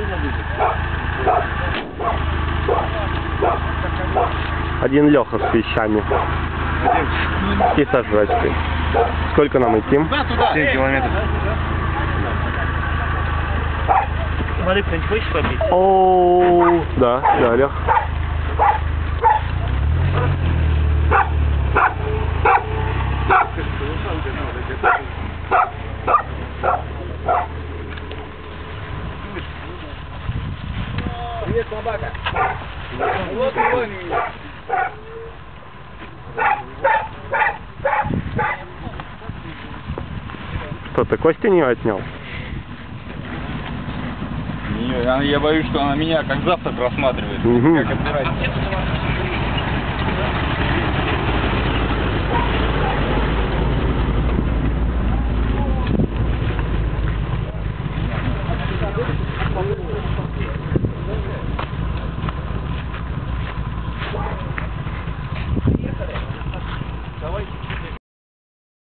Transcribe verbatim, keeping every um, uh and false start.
Один Леха с вещами. И со жрачкой. Сколько нам идти? семь километров. Смотри, кто-нибудь хочешь попить? О, да, да, Лех. Привет, собака. Вот он. Что, ты Костю не отнял? Не, я боюсь, что она меня как завтра рассматривает. Угу. Как отбирать.